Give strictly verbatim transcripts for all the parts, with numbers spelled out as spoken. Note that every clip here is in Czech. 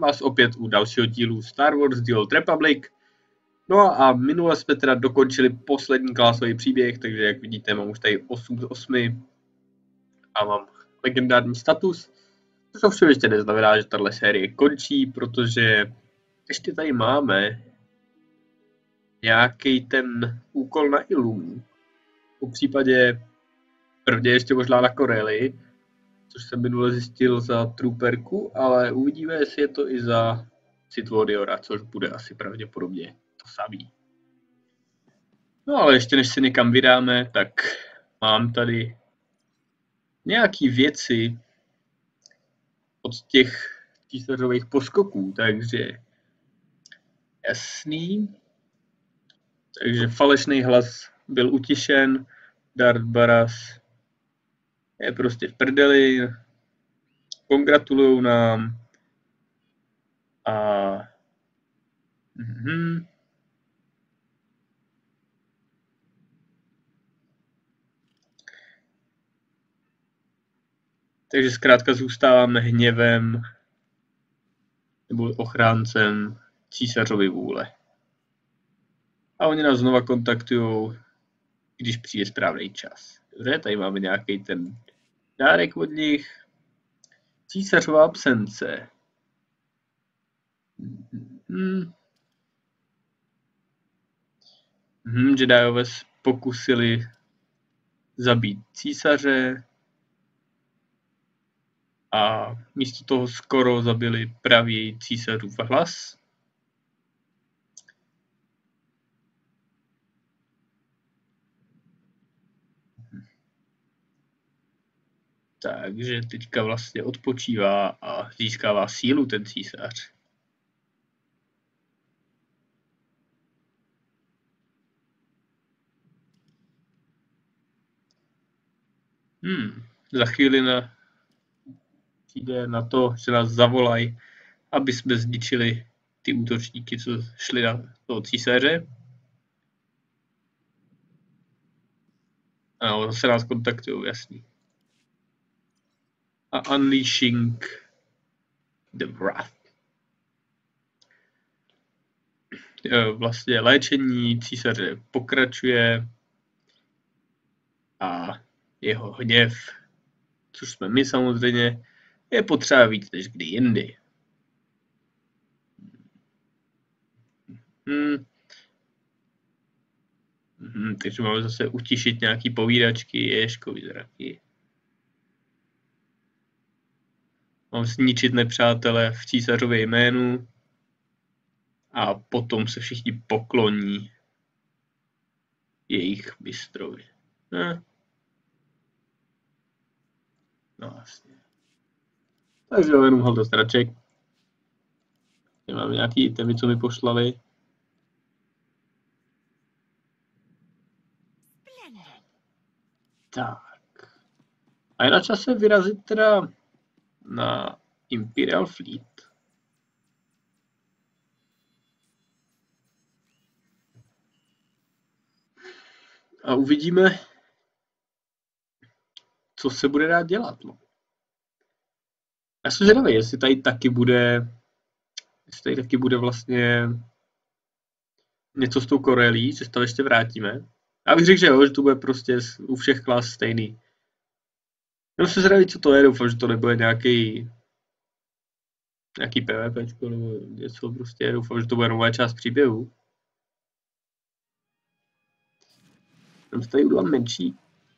vás opět u dalšího dílu Star Wars The Old Republic. No a minule jsme teda dokončili poslední klásový příběh, takže jak vidíte, mám už tady osm z osmi a mám legendární status. Což ovšem ještě neznamená, že tahle série končí, protože ještě tady máme nějaký ten úkol na Illumu. Po případě prvně ještě možná na Corelli, což jsem minule zjistil za Trooperku, ale uvidíme, jestli je to i za Sith Warriora, což bude asi pravděpodobně to samý. No ale ještě než se někam vydáme, tak mám tady nějaký věci od těch císařových poskoků, takže jasný. Takže falešný hlas byl utišen, Darth Baras je prostě v prdeli, pongratulujou nám a mhm. Takže zkrátka zůstáváme hněvem nebo ochráncem císařovy vůle. A oni nás znova kontaktujou, když přijde správný čas. Dobře, tady máme nějaký ten dárek od nich. Císařová absence. Hmm. Hmm, Jediové pokusili zabít císaře a místo toho skoro zabili pravý císařův hlas. Takže teďka vlastně odpočívá a získává sílu ten císař. Hmm, za chvíli na, jde na to, že nás zavolají, aby jsme zničili ty útočníky, co šli na toho císaře. Ano, zase nás kontaktují, jasný. A Unleashing the Wrath. Vlastně léčení císaře pokračuje a jeho hněv, což jsme my samozřejmě, je potřeba víc než kdy jindy. Hmm. Hmm, takže máme zase utišit nějaký povídačky, ježkový zraky. Mám zničit nepřátele v císařově jménu a potom se všichni pokloní jejich mistrovi. Ne? No vlastně. Takže jo, jenom haldo straček. Mám nějaký itemy, co mi poslali. Tak. A je na čase vyrazit teda na Imperial Fleet. A uvidíme, co se bude dát dělat. No. Já jsem zvědavý, jestli tady taky bude, jestli tady taky bude vlastně něco s tou Corellií, že se to ještě vrátíme. Já bych řekl, že jo, že to bude prostě u všech klas stejný. Jenom se zvědavý, co to je, doufám, že to nebude nějaký nějaký PvPčko nebo něco prostě, doufám, že to bude nová část příběhu. Tam se tady udělám menší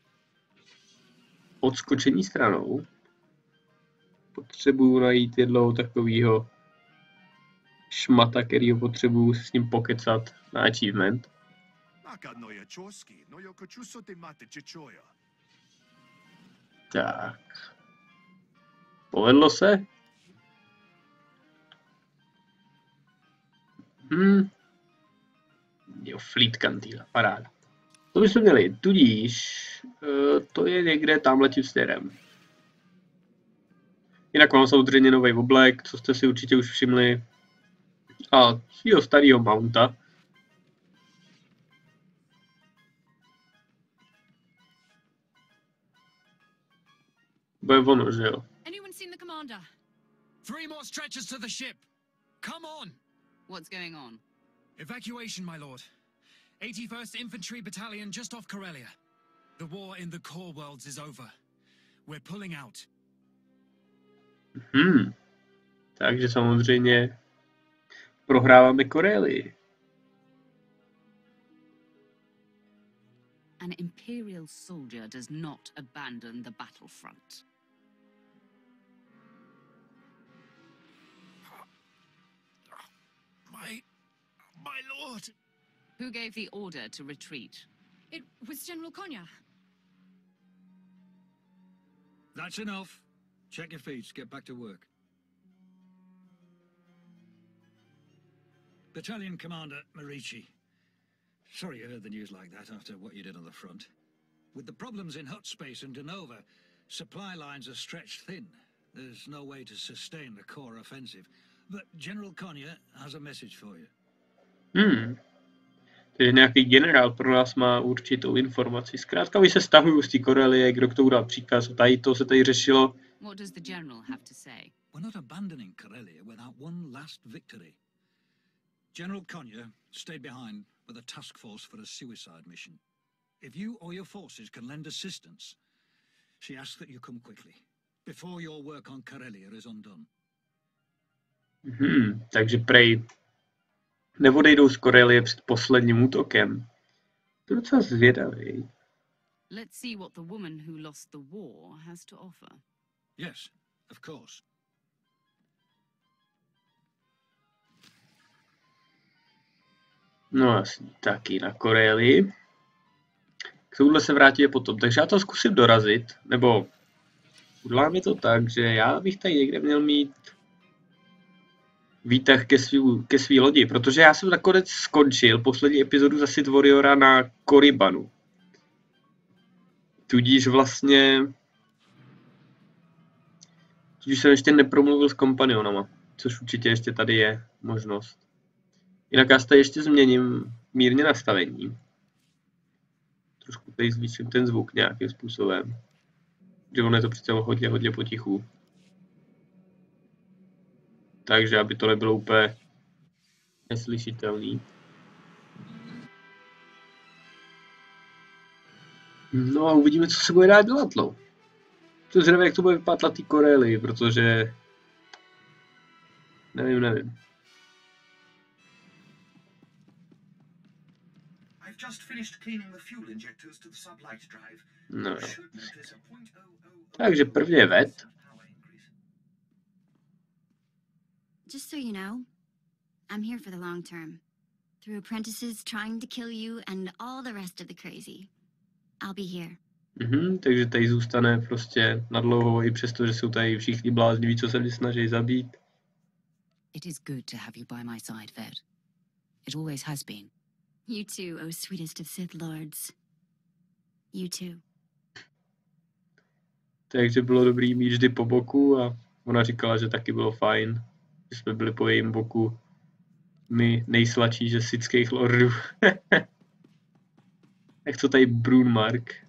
odskočení stranou. Potřebuju najít jednou takovýho šmata, kterýho potřebuju s ním pokecat na achievement. Tak. Povedlo se? Hmm. Jo, Fleet Cantina, paráda. To bychom měli, tudíž uh, to je někde tamhletím směrem. Jinak mám samozřejmě nový oblek, co jste si určitě už všimli. A svýho starého mounta. Bude ono, že jo? Three more stretchers to the ship. Come on! What's going on? Evacuation, my lord. eighty-first Infantry Battalion just off Karelia. The war in the core worlds is over. We're pulling out. Hmm. Takže samozřejmě prohráváme Korelii. An Imperial soldier does not abandon the battlefront. My... my lord! Who gave the order to retreat? It was General Konya. That's enough. Check your feet, get back to work. Battalion Commander Marici. Sorry you heard the news like that after what you did on the front. With the problems in Hut Space and Denova, supply lines are stretched thin. There's no way to sustain the core offensive. But General Konya has a message for you. Hmm. Takže nějaký generál pro nás má určitou informaci. Zkrátka, vy se stahují z té Korelie, kdo k tomu dal příkaz, tady to se tady řešilo. What does the general have to say? We're not abandoning Karelia without one last victory. General Konya stayed behind with a task force for a suicide mission. If you or your forces can lend assistance, she asks that you come quickly, before your work on Karelia is undone. Hmm, takže prej neodejdou z Korelie před posledním útokem. To je docela zvědavý. Let's see what the woman who lost the war has to offer. Yes, of course. No jasně, taky na Korelii. K tomuhle se vrátíme potom. Takže já to zkusím dorazit, nebo uděláme to tak, že já bych tady někde měl mít výtah ke svý, ke svý lodi, protože já jsem nakonec skončil poslední epizodu za Sith Warriora na Korribanu. Tudíž vlastně... Tudíž jsem ještě nepromluvil s kompanionama, což určitě ještě tady je možnost. Jinak já tady ještě změním mírně nastavení. Trošku tady zvýším ten zvuk nějakým způsobem. Že ono je to přece hodně, hodně potichu. Takže aby to nebylo úplně neslyšitelný. No a uvidíme, co se bude dát dělat, no. To zřejmě, jak to bude vypadat na té Korelii, protože... Nevím, nevím. No. Takže první je vet. Just so you know, I'm here for the long term. Through apprentices trying to kill you and all the rest of the crazy. I'll be here. Mhm, takže tady zůstane prostě na dlouho, i přesto, že jsou tady všichni blázniví, co se mě snaží zabít. It is good to have you by my side, Ved. It always has been. You too, oh sweetest of Sith Lords. You too. Takže bylo dobrý mít vždy po boku a ona říkala, že taky bylo fajn, že jsme byli po jejím boku my nejsladší ze sithských lordů. Jak to tady Brunmark.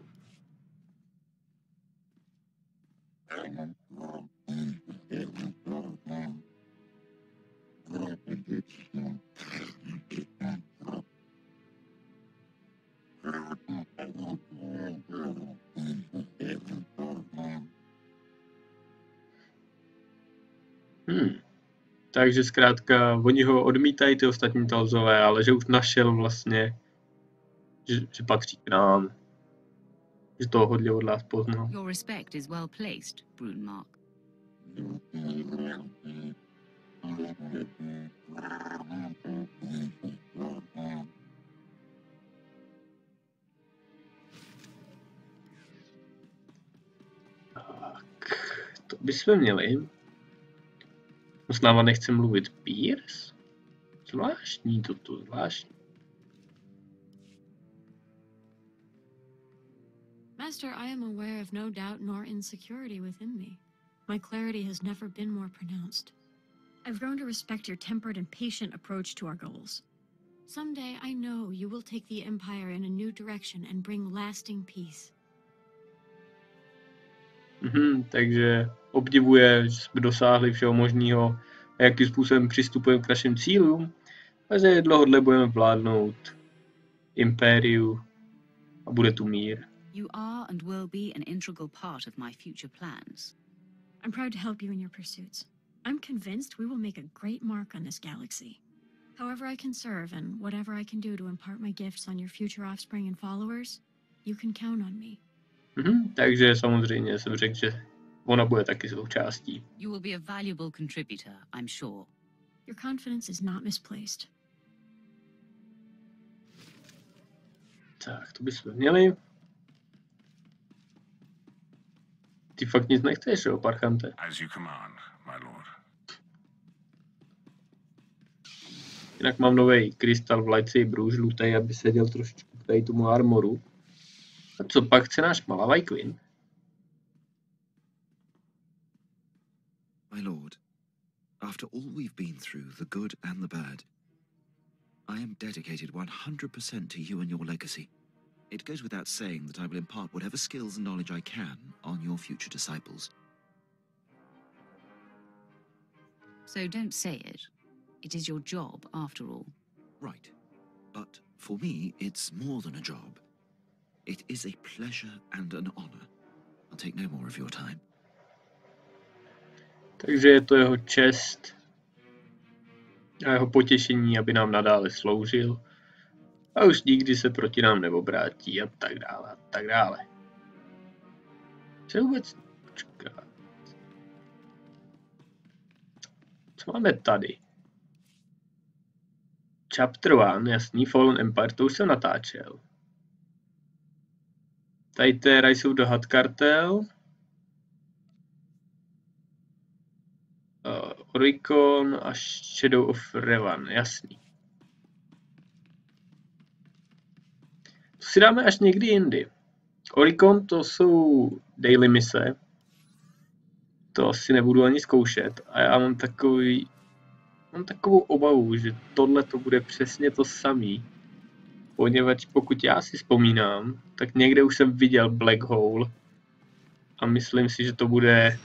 Hmm. Takže zkrátka, oni ho odmítají ty ostatní Talzové, ale že už našel vlastně, že, že patří k nám. Že toho hodně od nás poznal. Your respect is well placed, Brunmark. Tak, to bychom měli. S náma nechce mluvit Pierce? Zvláštní toto, zvláštní. Master, I am aware of no doubt nor insecurity within me. My clarity has never been more pronounced. I've grown to respect your tempered and patient approach to our goals. Someday, I know you will take the Empire in a new direction and bring lasting peace. Mhm, takže obdivuje, že jsme dosáhli všeho možného a jakým způsobem přistupujeme k našim cílům a že dlouhodobě budeme vládnout impériu a bude tu mír. You are and will be an integral part of my future plans. I'm proud to help you in your pursuits. I'm convinced we will make a great mark on this galaxy. However I can serve and whatever I can do to impart my gifts on your future offspring and followers, you can count on me. Mhm, takže samozřejmě jsem řekl, že ona bude taky součástí. You will be a valuable contributor, I'm sure. Your confidence is not misplaced. Tak, to bychom měli. Ty fakt nic nechceš, jo, parchante? As you command, my lord. Jinak mám nový krystal v lightsaberu, žlutý, aby seděl trošičku k tady tomu armoru. A co pak chce náš Malavai Quinn? My lord, after all we've been through, the good and the bad, I am dedicated one hundred percent to you and your legacy. It goes without saying that I will impart whatever skills and knowledge I can on your future disciples. So don't say it. It is your job, after all. Right. But for me, it's more than a job. It is a pleasure and an honor. I'll take no more of your time. Takže je to jeho čest a jeho potěšení, aby nám nadále sloužil a už nikdy se proti nám neobrátí a tak dále a tak dále. Co vůbec čekat? Co máme tady? Chapter one, jasný, Fallen Empire, to už jsem natáčel. Tady to je Rise of the Hutt Cartel. Uh, Oricon a Shadow of Revan, jasný. To si dáme až někdy jindy. Oricon to jsou daily mise. To asi nebudu ani zkoušet. A já mám takový... Mám takovou obavu, že tohle to bude přesně to samý. Poněvadž pokud já si vzpomínám, tak někde už jsem viděl Black Hole. A myslím si, že to bude...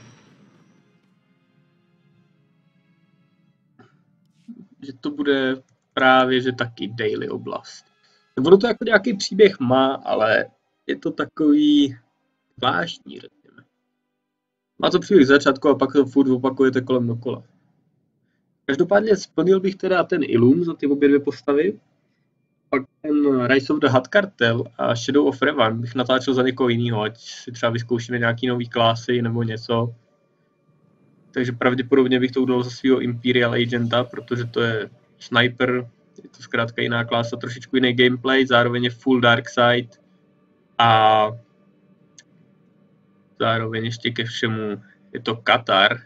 že to bude právě, že taky daily oblast. Ono to jako nějaký příběh má, ale je to takový zvláštní, řekněme. Má to příběh začátku a pak to furt opakujete kolem dokola. Každopádně splnil bych teda ten Illum za ty obě dvě postavy. Pak ten Rise of the Hutt Cartel a Shadow of Revan bych natáčel za někoho jiného, ať si třeba vyzkoušíme nějaký nový klasy nebo něco. Takže pravděpodobně bych to udělal za svého Imperial Agenta, protože to je sniper, je to zkrátka jiná klasa, trošičku jiný gameplay, zároveň je full dark side a zároveň ještě ke všemu je to Katar,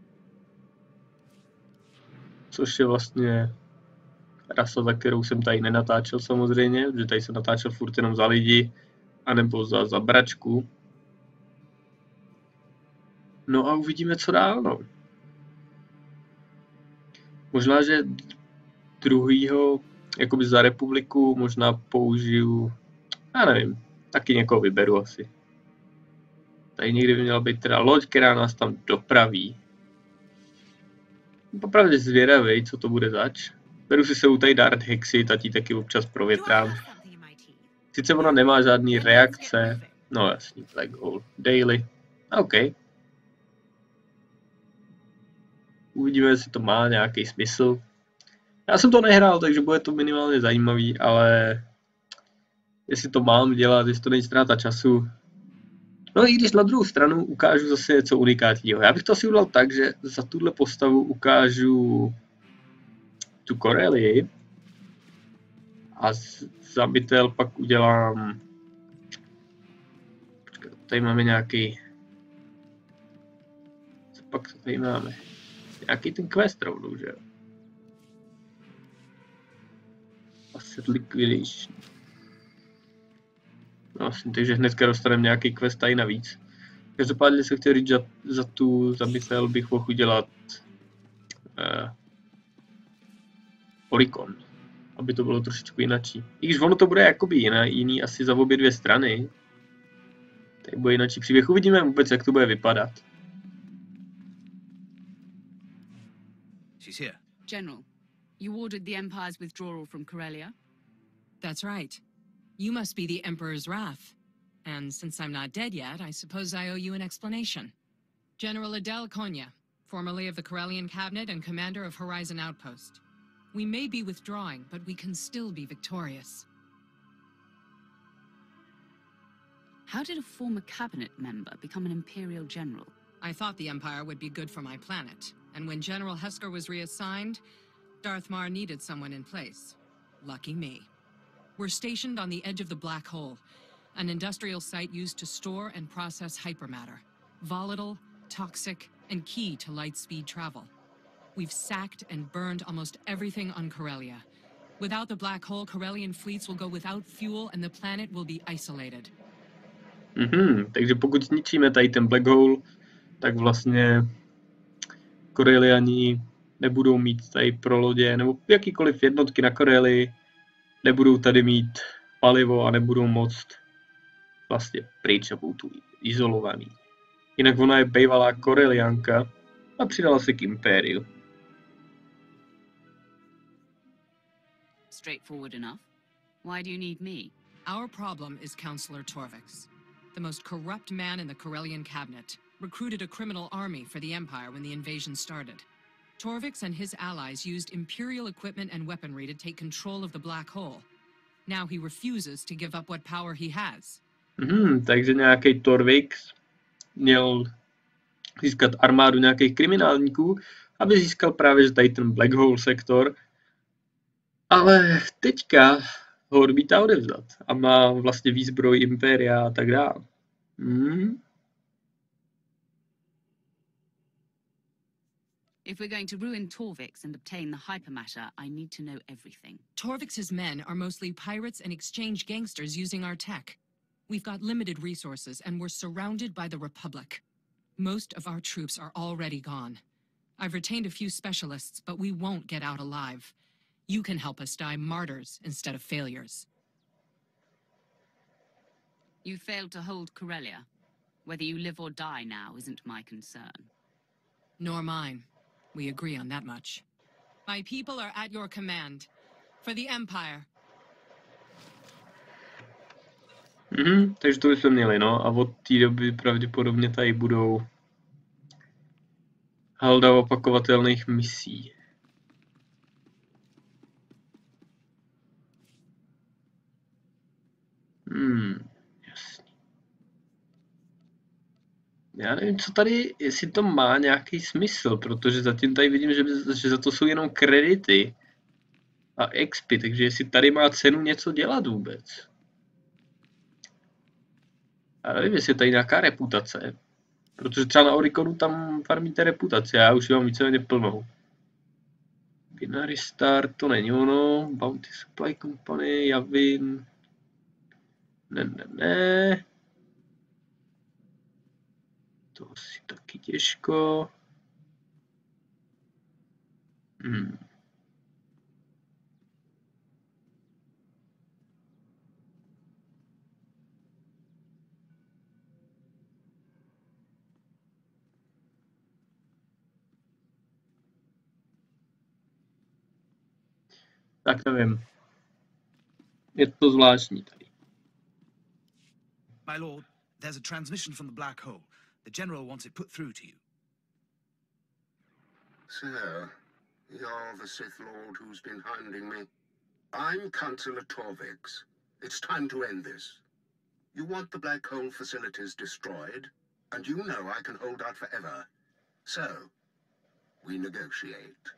což je vlastně rasa, za kterou jsem tady nenatáčel samozřejmě, protože tady jsem natáčel furt jenom za lidi, anebo za, za bračku. No a uvidíme, co dál, no. Možná, že druhýho, jakoby za republiku, možná použiju, já nevím, taky někoho vyberu asi. Tady někdy by měla být teda loď, která nás tam dopraví. Popravdě zvědavej, co to bude zač. Beru si sebou tady Darth Hexy, tatí taky občas provětrám. Sice ona nemá žádný reakce, no jasný, Black Hole, daily, OK. Uvidíme, jestli to má nějaký smysl. Já jsem to nehrál, takže bude to minimálně zajímavý, ale jestli to mám dělat, jestli to není ztráta času. No i když na druhou stranu ukážu zase něco unikátního. Já bych to asi udělal tak, že za tuhle postavu ukážu tu Corellii a za bytel pak udělám... Počkej, tady máme nějaký... Co pak tady máme? Nějaký ten quest rovnou, že jo? Asset liquidation. No asi, takže hnedka dostaneme nějaký quest tady navíc. Každopádně se chtěl říct, že za tu zabitel bych mohl udělat uh, Oricon, aby to bylo trošičku jinačí. I když ono to bude jakoby jiný, jiný asi za obě dvě strany. Tady bude jinačí příběh, uvidíme vůbec, jak to bude vypadat. She's here. General, you ordered the Empire's withdrawal from Corellia? That's right. You must be the Emperor's wrath. And since I'm not dead yet, I suppose I owe you an explanation. General Adele Konya, formerly of the Corellian Cabinet and commander of Horizon Outpost. We may be withdrawing, but we can still be victorious. How did a former cabinet member become an Imperial general? I thought the Empire would be good for my planet, and when General Hesker was reassigned, Darth Marr needed someone in place. Lucky me. We're stationed on the edge of the Black Hole, an industrial site used to store and process hypermatter. Volatile, toxic, and key to light-speed travel. We've sacked and burned almost everything on Corellia. Without the Black Hole, Corellian fleets will go without fuel and the planet will be isolated. Mhm, takže pokud zničíme tady ten Black Hole, tak vlastně Corelliani nebudou mít tady pro lodě, nebo jakýkoliv jednotky na Corellii, nebudou tady mít palivo a nebudou moct vlastně pryč a budou tu izolovaný. Jinak ona je bývalá Corellianka a přidala se k Impériu. Straightforward enough. Why do you need me? Our problem is Counselor Torvix, the most corrupt man in the Corellian cabinet, recruited a criminal army for the Empire when the invasion started. Torvix and his allies used Imperial equipment and weaponry to take control of the Black Hole. Now he refuses to give up what power he has. Mhm, takže nějaký Torvix měl získat armádu nějakých kriminálníků, aby získal právě tady ten Black Hole sektor. Ale teďka ho odmítá odevzdat a má vlastně výzbroj Impéria a tak dále. Hmm. If we're going to ruin Torvix and obtain the hypermatter, I need to know everything. Torvix's men are mostly pirates and exchange gangsters using our tech. We've got limited resources and we're surrounded by the Republic. Most of our troops are already gone. I've retained a few specialists, but we won't get out alive. You can help us die martyrs instead of failures. You failed to hold Corellia. Whether you live or die now isn't my concern. Nor mine. We agree on that much. My people are at your command. For the Empire. Mhm, takže to bychom měli, no. A od té doby pravděpodobně tady budou halda opakovatelných misí. Hmm, jasný. Já nevím, co tady, jestli to má nějaký smysl, protože zatím tady vidím, že, že za to jsou jenom kredity a expy, takže jestli tady má cenu něco dělat vůbec. Já nevím, jestli je tady nějaká reputace, protože třeba na Oriconu tam farmíte reputaci, já už ji mám víceméně plnou. Binary Star, to není ono, Bounty Supply Company, Yavin, ne, ne, ne. To asi taky těžko. Hmm. Tak nevím. Je to zvláštní tady. My lord, there's a transmission from the Black Hole. The General wants it put through to you. So, you're the Sith Lord who's been hounding me. I'm Counselor Torvix. It's time to end this. You want the Black Hole facilities destroyed, and you know I can hold out forever. So, we negotiate.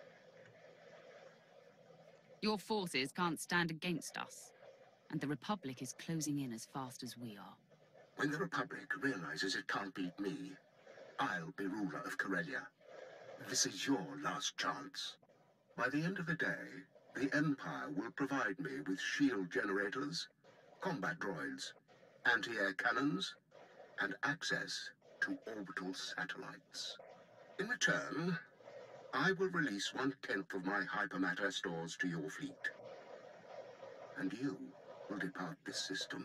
Your forces can't stand against us, and the Republic is closing in as fast as we are. When the Republic realizes it can't beat me, I'll be ruler of Corellia. This is your last chance. By the end of the day, the Empire will provide me with shield generators, combat droids, anti-air cannons, and access to orbital satellites. In return, I will release one-tenth of my hypermatter stores to your fleet. And you will depart this system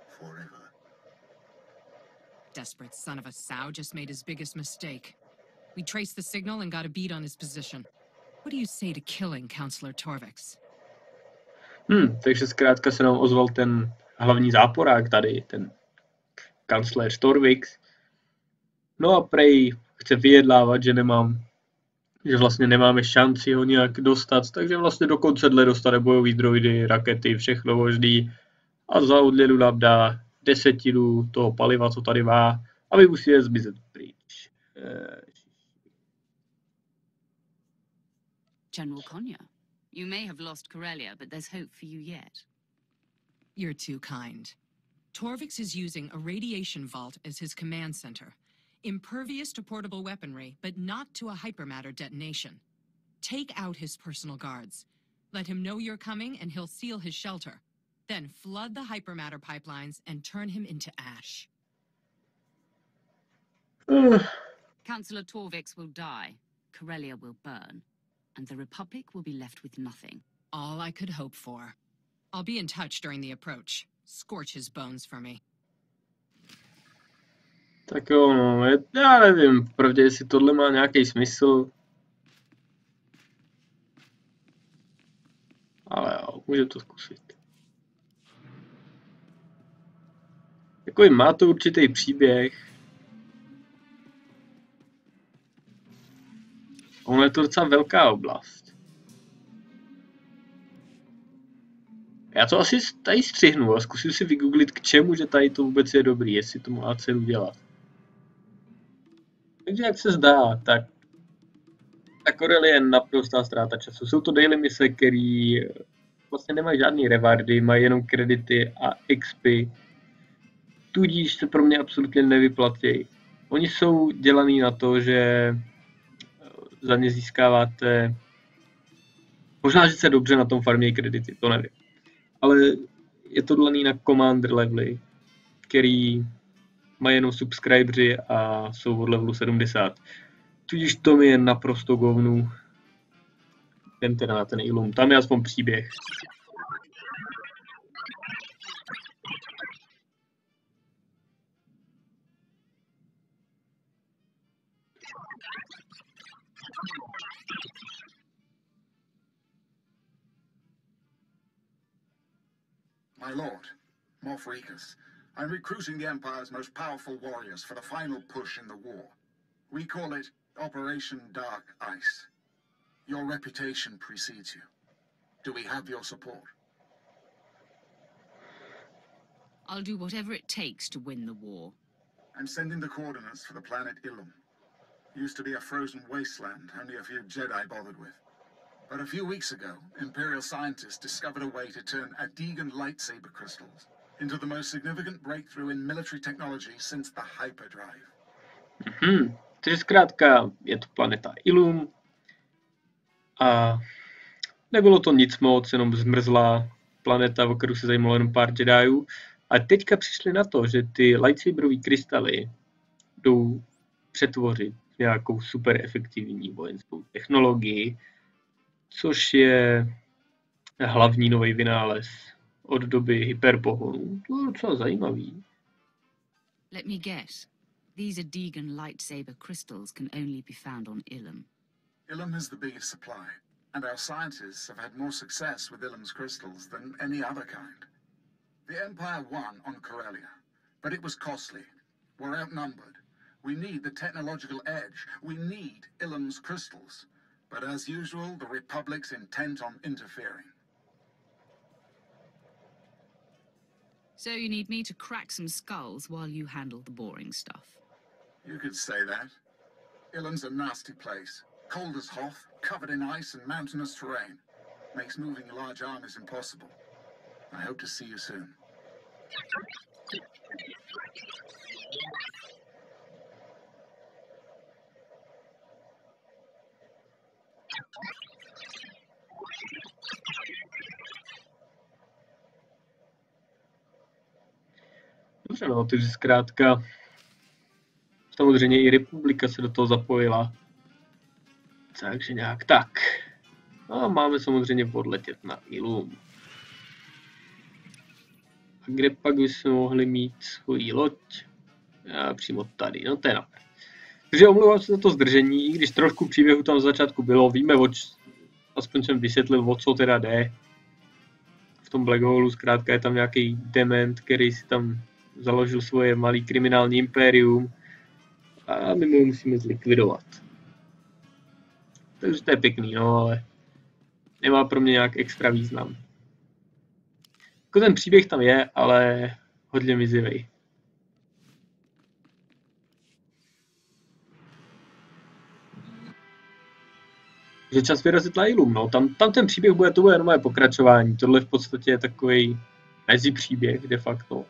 forever. Desperate son of a sow just made his biggest mistake. We traced the signal and got a beat on his position. What do you say to killing Counselor Torvix? Hmm, takže zkrátka se nám ozval ten hlavní záporák tady, ten kancléř Torvix. No a prej chce vyjednávat, že nemám, že vlastně nemáme šanci ho nějak dostat, takže vlastně do konce dle dostane bojový droidy, rakety, všechno možný a za odměnu nám dá desetinu toho paliva, co tady má, a my musíme zmizet pryč. General Konya, you may have lost Corellia, but there's hope for you yet. You're too kind. Torvix is using a radiation vault as his command center. Impervious to portable weaponry, but not to a hypermatter detonation. Take out his personal guards. Let him know you're coming and he'll seal his shelter. Then flood the hypermatter pipelines and turn him into ash. Councillor Torvix will die, Corellia will burn, and the Republic will be left with nothing. All I could hope for. I'll be in touch during the approach. Scorch his bones for me. Tak jo, no, je, já nevím, pravdě, jestli tohle má nějaký smysl. Ale jo, můžeme to zkusit. Takový má to určitý příběh. Ono je to docela velká oblast. Já to asi tady střihnu a zkusím si vygooglit, k čemu, že tady to vůbec je dobrý, jestli to má cenu dělat. Takže jak se zdá, tak ta Corellia je naprostá ztráta času. Jsou to daily mise, který vlastně nemají žádný rewardy, mají jenom kredity a X P. Tudíž se pro mě absolutně nevyplatí. Oni jsou dělaný na to, že za ně získáváte... Možná, že se dobře na tom farmějí kredity, to nevím. Ale je to dělaný na commander levely, který mají jenom subscribeři a jsou od levelu sedmdesát. Tudíž to mi je naprosto govnu. Jdem teda na ten Ilum, tam je aspoň příběh. My lord, Moff Rekus, I'm recruiting the Empire's most powerful warriors for the final push in the war. We call it Operation Dark Ice. Your reputation precedes you. Do we have your support? I'll do whatever it takes to win the war. I'm sending the coordinates for the planet Ilum. Used to be a frozen wasteland only a few Jedi bothered with. But a few weeks ago, Imperial scientists discovered a way to turn Adegan lightsaber crystals into the most significant breakthrough in military technology since the hyperdrive. Mhm. Takže zkrátka je to planeta Ilum a nebylo to nic moc, jenom zmrzlá planeta, o kterou se zajímalo jenom pár Jediů. A teďka přišli na to, že ty lightsaberové krystaly jdou přetvořit nějakou super efektivní vojenskou technologii, což je hlavní nový vynález od doby hyperpohonu. To je docela zajímavý. Let me guess. These Adegan lightsaber crystals can only be found on Ilum. Ilum is the biggest supply, and our scientists have had more success with Ilum's crystals than any other kind. The Empire won on Corellia, but it was costly. We're outnumbered. We need the technological edge. We need Ilum's crystals. But as usual, the Republic's intent on interfering. So you need me to crack some skulls while you handle the boring stuff. You could say that. Ilum's a nasty place. Cold as Hoth, covered in ice and mountainous terrain. Makes moving large armies impossible. I hope to see you soon. Dobře, no, takže zkrátka samozřejmě i Republika se do toho zapojila. Takže nějak tak. No a máme samozřejmě odletět na Ilum. A kde pak bychom mohli mít svoji loď? Já přímo tady, no to je napřed. Takže omlouvám se za to zdržení, i když trošku příběhu tam z začátku bylo, víme, o č... aspoň jsem vysvětlil, o co teda jde. V tom Black Holeu zkrátka je tam nějaký dement, který si tam založil svoje malý kriminální impérium a my mu musíme zlikvidovat. Takže to je pěkný, no, ale nemá pro mě nějak extra význam. Jako ten příběh tam je, ale hodně mizivej. Je čas vyrazit na Ilum, no. Tam, tam ten příběh bude, to bude nové pokračování. Tohle v podstatě je takový mezipříběh de facto.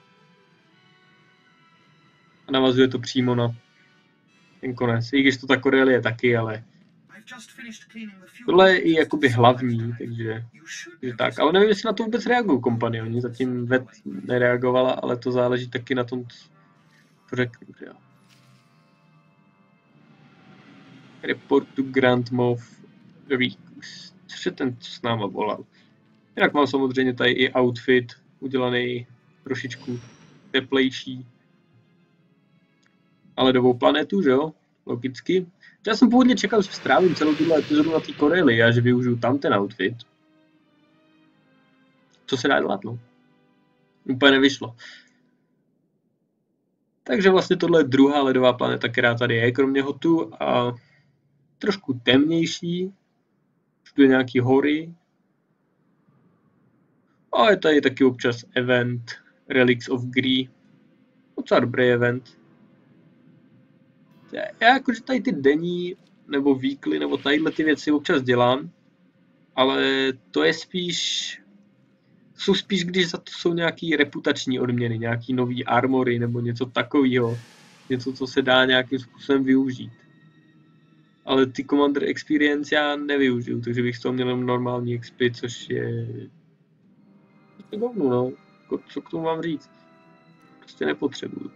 A navazuje to přímo na ten konec. I když to ta Corelie je taky, ale tohle je i jakoby hlavní, takže, takže tak. Ale nevím, jestli na to vůbec reagují kompanioni. Zatím Vet nereagovala, ale to záleží taky na tom, co řeknu, že jo. Report to Grand Moff Reekus. Což je ten, co s náma volal. Jinak mám samozřejmě tady i outfit udělaný trošičku teplejší. A ledovou planetu, že jo? Logicky. Já jsem původně čekal, že strávím celou tuhle epizodu na té Corelii a že využiju tam ten outfit. Co se dá dělat, no? Úplně nevyšlo. Takže vlastně tohle je druhá ledová planeta, která tady je, kromě Hotu, a trošku temnější. Všude nějaký hory. A je tady taky občas event Relics of Gree. Docela dobrý event. Já jakože tady ty denní, nebo weekly, nebo tadyhle ty věci občas dělám, ale to je spíš, jsou spíš, když za to jsou nějaký reputační odměny, nějaký nový armory, nebo něco takového, něco, co se dá nějakým způsobem využít. Ale ty Commander Experience já nevyužiju, takže bych z toho měl normální X P, což je... Govnu, no. Co k tomu mám říct? Prostě nepotřebuju.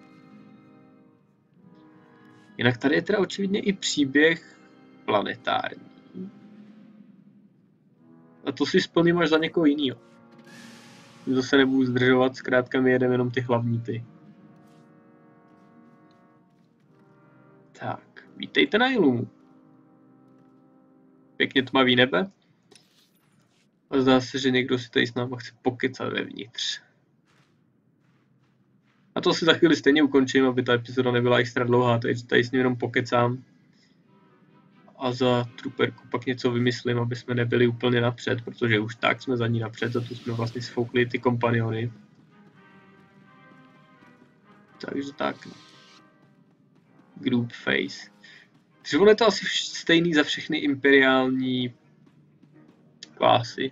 Jinak tady je teda očividně i příběh planetární. A to si splním až za někoho jinýho. Zase nebudu zdržovat, zkrátka mi jedeme jenom ty hlavní ty. Tak, vítejte na Ilumu. Pěkně tmavý nebe. A zdá se, že někdo si tady s náma chce pokecat vevnitř. A to si za chvíli stejně ukončím, aby ta epizoda nebyla extra dlouhá, takže tady s ním jenom pokecám. A za truperku pak něco vymyslím, aby jsme nebyli úplně napřed, protože už tak jsme za ní napřed, za tu jsme vlastně sfoukli ty kompaniony. Takže tak. Group face. Takže ono je to asi stejný za všechny imperiální klásy.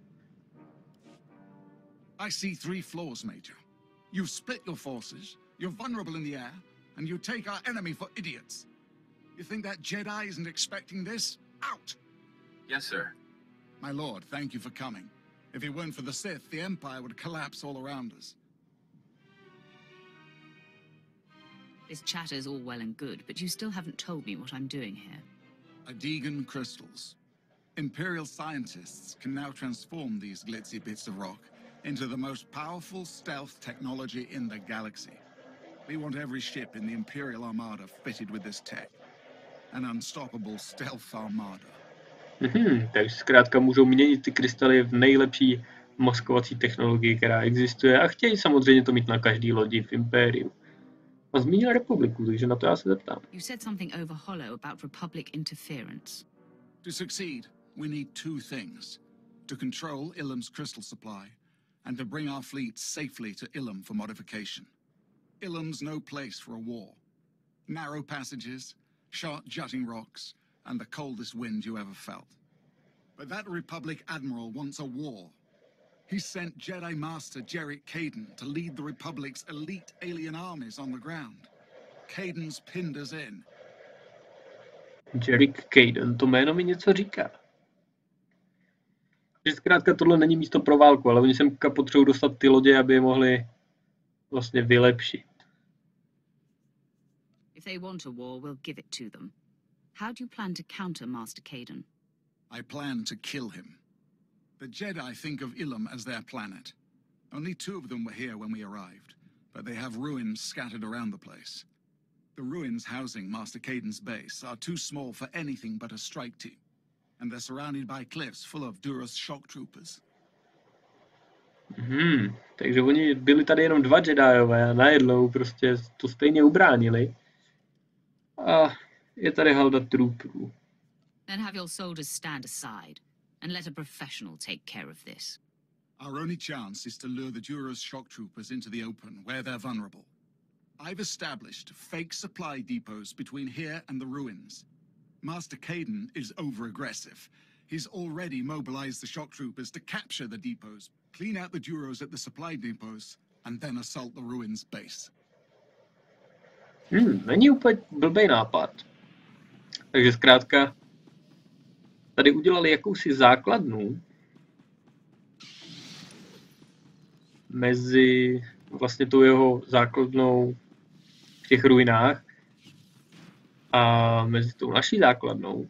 I see three flaws, Major. You've split your forces, you're vulnerable in the air, and you take our enemy for idiots. You think that Jedi isn't expecting this? Out! Yes, sir. My lord, thank you for coming. If it weren't for the Sith, the Empire would collapse all around us. This chatter's all well and good, but you still haven't told me what I'm doing here. Adegan crystals. Imperial scientists can now transform these glitzy bits of rock into the most powerful stealth technology in the galaxy. We want every ship in the Imperial Armada fitted with this tech. An unstoppable stealth armada. Mhm, takže zkrátka můžou měnit ty krystaly v nejlepší maskovací technologii, která existuje, a chtějí samozřejmě to mít na každý lodi v Impériu. A zmínil republiku, takže na to já se zeptám. You said something over hollow about Republic interference. To succeed, we need two things. To control Ilum's crystal supply, and to bring our fleet safely to Ilum for modification. Ilum's no place for a war. Narrow passages, sharp jutting rocks, and the coldest wind you ever felt. But that Republic Admiral wants a war. He sent Jedi Master Jerrick Caden to lead the Republic's elite alien armies on the ground. Caden's pinned us in. Jerrick Caden, to jméno mi něco říká. Že zkrátka tohle není místo pro válku, ale oni semka potřebují dostat ty lodě, aby je mohli vlastně vylepšit. If they want a war, we'll give it to them. How do you plan to counter Master Caden? I plan to kill him. The Jedi think of Ilum as their planet. Only two of them were here when we arrived, but they have ruins scattered around the place. The ruins housing Master Caden's base are too small for anything but a strike team, and they're surrounded by cliffs full of Duras shock troopers. Hmm, takže oni byli tady jenom dva Jediové a najednou prostě to stejně ubránili. A je tady halda trooperů. Then have your soldiers stand aside and let a professional take care of this. Our only chance is to lure the Duras shock troopers into the open, where they're vulnerable. I've established fake supply depots between here and the ruins. Master Caden is over-aggressive. He's already mobilized the shock troopers to capture the depots, clean out the Duros at the supply depots, and then assault the ruins base. Hmm, není úplně blbej nápad. Takže zkrátka tady udělali jakousi základnu mezi vlastně tou jeho základnou v těch ruinách a mezi tou naší základnou.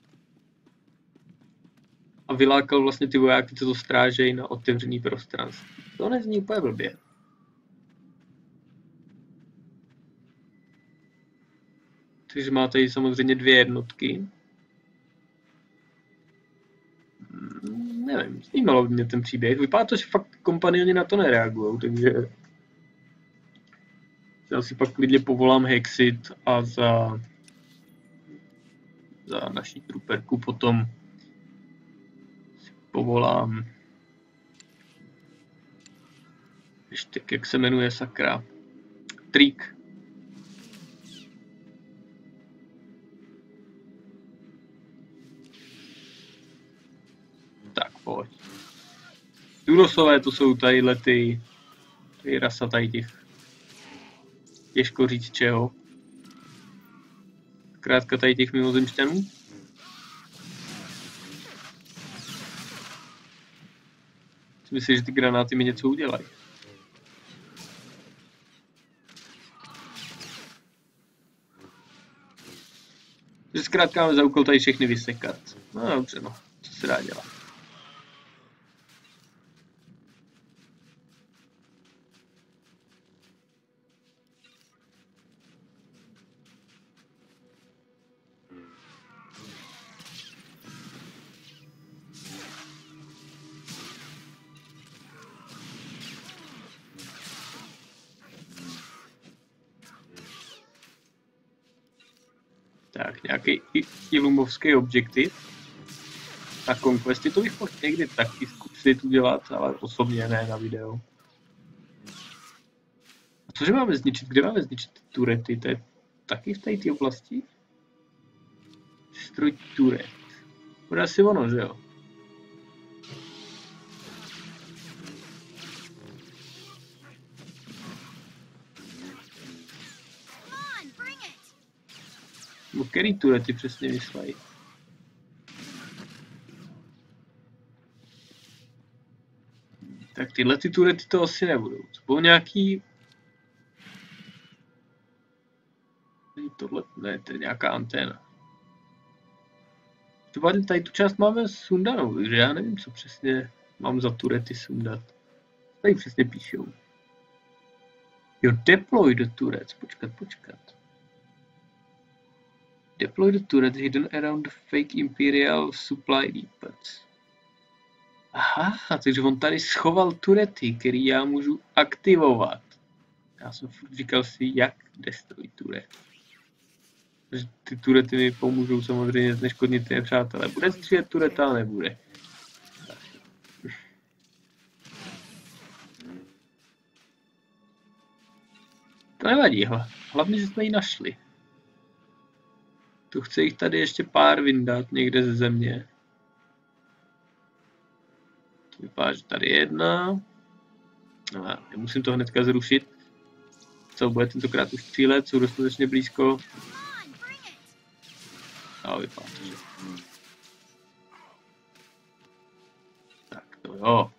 A vylákal vlastně ty vojáky, co to strážejí na otevřený prostranství. To nezní úplně blbě. Takže máte tady samozřejmě dvě jednotky. Hmm, nevím, zajímalo by mě ten příběh. Vypadá to, že fakt kompanioni na to nereagují, takže já si pak klidně povolám Hexit a za, za naší truperku potom si povolám ještě, jak se jmenuje sakra, Trik. Tak pojď. Durosové to jsou tadyhle ty, ty rasa tady těch, těžko říct čeho. Zkrátka tady těch mimozemšťanů. Myslím, že ty granáty mi něco udělají. Že zkrátka máme za úkol tady všechny vysekat. No dobře, no. Co se dá dělat? Tak, nějaký ilumovský objektiv na Conquesty, to bych mohl někdy taky zkusit udělat, ale osobně ne na video. A cože máme zničit? Kde máme zničit ty turety? To je taky v této oblasti? Stroj turet. Bude asi ono, že jo? No, který turety přesně myslej? Tak tyhle ty turety to asi nebudou. To budou nějaký... Tohle, ne, to je nějaká anténa. Třeba tady tu část máme sundanou, takže já nevím, co přesně mám za turety sundat. Tady přesně píšou. Jo, deploy do turec, počkat, počkat. Deploy the turret hidden around the fake Imperial supply depots. Aha, takže on tady schoval turety, který já můžu aktivovat. Já jsem furt říkal si, jak destroy turet. Takže ty turety mi pomůžou samozřejmě zneškodnit ty nepřátelé. Bude střílet tureta, nebude. To nevadí, hlavně, že jsme ji našli. Tu chce jich tady ještě pár vyndat někde ze země. To vypadá, že tady je jedna. No, já musím to hnedka zrušit. Co bude tentokrát už střílet, jsou dostatečně blízko. A vypadá to, že... Tak to jo.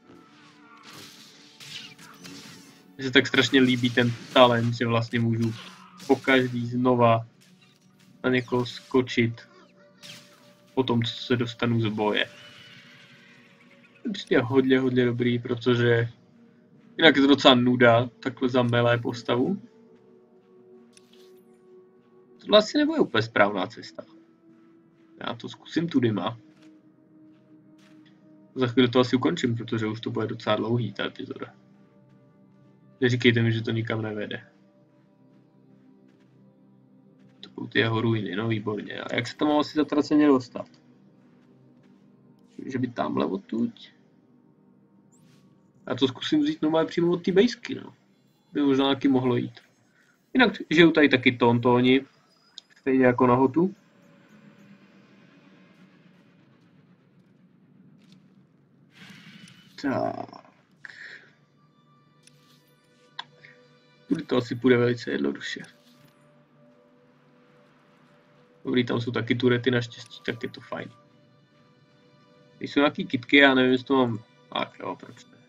Mně se tak strašně líbí ten talent, že vlastně můžu pokaždý znova na někoho skočit po tom, co se dostanu z boje. To je prostě hodně, hodně dobrý, protože jinak je to docela nuda, takhle za melee postavu. Tohle asi nebude úplně správná cesta. Já to zkusím tudyma. Za chvíli to asi ukončím, protože už to bude docela dlouhý, ta epizoda. Neříkejte mi, že to nikam nevede. To budou ty jeho ruiny, no výborně. A jak se tam mám asi zatraceně dostat? Že by tamhle odtud? Já to zkusím vzít normálně přímo od té bejsky, no. By možná taky mohlo jít. Jinak žijou tady taky tontóni, stejně jako na Hotu. Tak. Tudy to asi půjde velice jednoduše. Dobrý, tam jsou taky turety naštěstí, tak je to fajn. Tady jsou nějaký kitky, já nevím, jestli to mám... Ach jo, proč ne.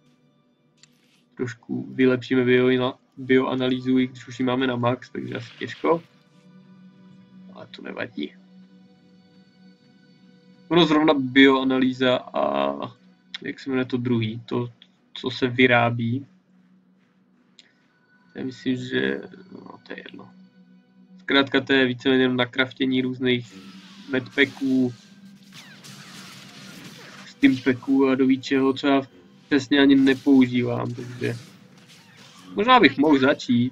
Trošku vylepšíme bio, bioanalýzu, i když už ji máme na max, takže asi těžko. Ale to nevadí. Ono zrovna bioanalýza a... Jak se jmenuje to druhý, to, co se vyrábí. Já myslím, že... No, to je jedno. Zkrátka to je víceméně na kraftění různých medpacků, stimpacků a do víčeho, co já přesně ani nepoužívám, takže... Možná bych mohl začít,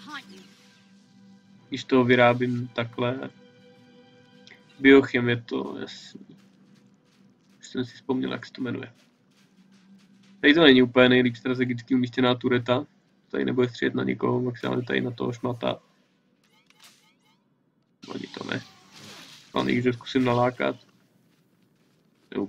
když to vyrábím takhle. Biochem je to jasný. Už jsem si vzpomněl, jak se to jmenuje. Tady to není úplně nejlíp strategicky umístěná tureta. Tady nebude střílet na nikoho, maximálně tady na toho šmata. Ani to ne. Ale někde zkusím nalákat. Jo.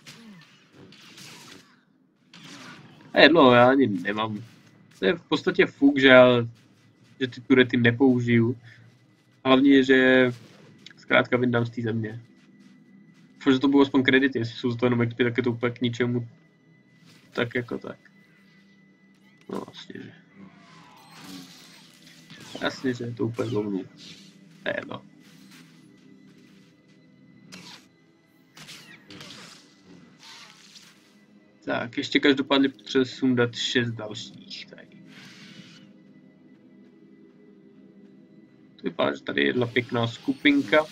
A jedno, já ani nemám. To je v podstatě fuk, že, já, že ty turety nepoužiju. Hlavně, že zkrátka vyndám z té země. Protože to budou aspoň kredity, jestli jsou za to jenom X P, tak je to úplně k ničemu. Tak jako tak. No vlastně, že. Jasně, že je to úplně zlovnu. To je jedno. Tak, ještě každopádně potřebuji sundat šest dalších tady. To vypadá, že tady je jedna pěkná skupinka.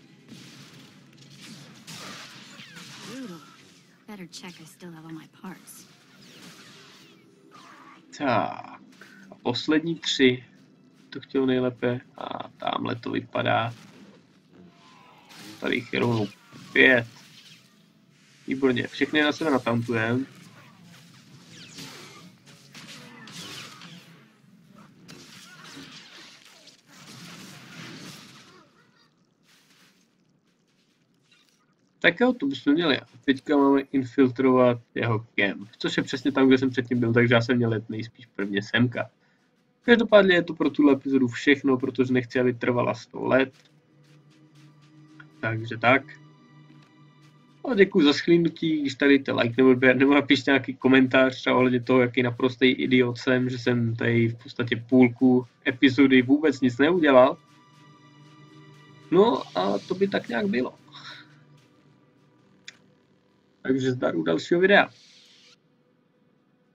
Tak, a poslední tři. To chtěl nejlépe. A tamhle to vypadá. Tady jich je rovnou pět. Výborně, všechny na sebe natantujeme. Tak jo, to bychom měli. Teďka máme infiltrovat jeho kemp, což je přesně tam, kde jsem předtím byl, takže já jsem měl jet nejspíš prvně semka. Každopádně je to pro tuhle epizodu všechno, protože nechci, aby trvala sto let. Takže tak. A děkuji za shlédnutí, když tady to like nebo odběr, nebo napište nějaký komentář třeba ohledně toho, jaký naprostý idiot jsem, že jsem tady v podstatě půlku epizody vůbec nic neudělal. No a to by tak nějak bylo. Takže zdar u dalšího videa.